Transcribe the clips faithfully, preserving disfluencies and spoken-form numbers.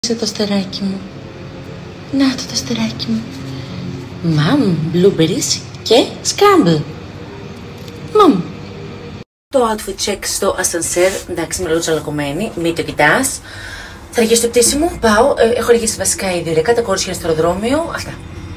Σε το στεράκι μου. Να το το στεράκι μου. Μαμ, blueberries και scramble. Μαμ. Το outfit check στο ασανσέρ. Εντάξει, είμαι λίγο τσαλακωμένη. Μην το κοιτάς. Θα αρχίσει το πτήσι μου. Πάω. Ε, έχω αργήσει βασικά ήδη ωριακά. Τα κορίτσια στο αεροδρόμιο. Αυτά.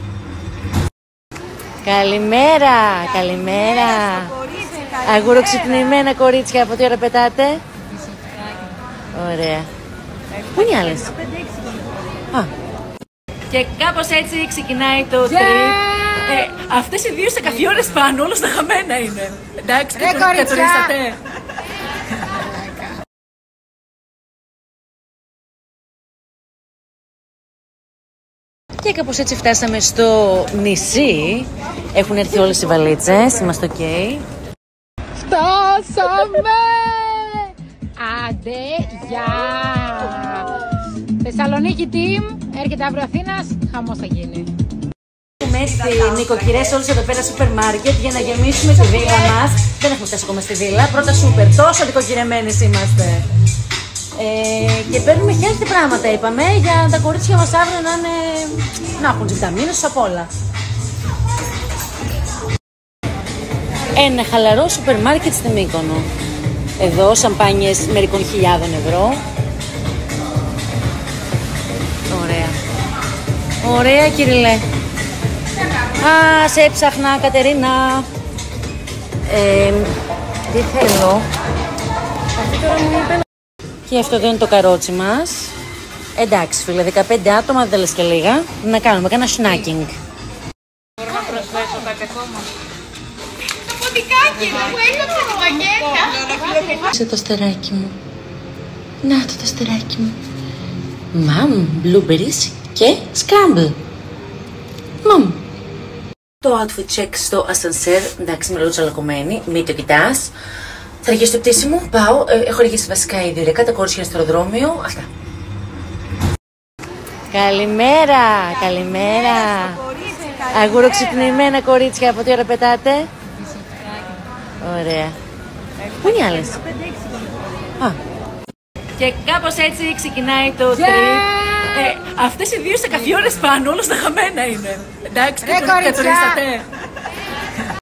Καλημέρα. Καλημέρα. Αγουροξυπνημένα κορίτσια. Από τι ώρα πετάτε? Ωραία. Πού είναι οι άλλες? Α. Και κάπως έτσι ξεκινάει το τρίπ. Ε, αυτές οι δύο σε καφιόρες πάνω, όλα στα χαμένα είναι. Εντάξει, κατουρίσατε. Και κάπως έτσι φτάσαμε στο νησί. Έχουν έρθει όλες οι βαλίτσες, είμαστε οκ. Okay. Φτάσαμε! Άντε, γεια! Θεσσαλονίκη team, έρχεται αύριο Αθήνας, χαμός θα γίνει. Έχουμε στη νοικοκυρές όλους εδώ πέρα σούπερ μάρκετ για να γεμίσουμε τη βίλα μας. Δεν έχουμε φτάσει ακόμα στη βίλα, πρώτα σούπερ, τόσο νοικοκυρεμένες είμαστε. Ε, και παίρνουμε healthy πράγματα, είπαμε, για τα κορίτσια μας αύριο να, είναι, να έχουν τις βιταμίνες τους απ' όλα. Ένα χαλαρό σούπερ μάρκετ στη Μύκονο. Εδώ σαμπάνιες μερικών χιλιάδων ευρώ. Ωραία. Ωραία, Κυριλέ. Α, σε έψαχνα, Κατερίνα. Ε, τι θέλω. Αυτή τώρα μου είπε... Και αυτό εδώ είναι το καρότσι μας. Εντάξει, φίλε, δεκαπέντε άτομα, δεν λες και λίγα. Να κάνουμε κάνα snacking. Μπορώ να προσθέσω κάτι ακόμα? Το ποντικάκι μου που έκοψε το μπαγκέτα. Σε το στεράκι μου. Να το το στεράκι μου. Μαμ, blueberries και scramble. Μαμ. Το outfit check στο ασανσέρ. Εντάξει, είμαι λίγο τσαλακωμένη. Μην το κοιτάς. Θα αρχίσει το πτήσι μου. Πάω. Ε, έχω αργήσει βασικά ήδη ωριακά. Τα κορίτσια στο αεροδρόμιο. Αυτά. Καλημέρα. Καλημέρα. Αγουροξυπνημένα κορίτσια. Από τι ώρα πετάτε? Ωραία. Πού είναι οι άλλες? Α. Και κάπως έτσι ξεκινάει το τρίπ. Ε, αυτές οι δύο σε καφιόρες πάνω, όλα στα χαμένα είναι. Εντάξει, κατουρίσατε.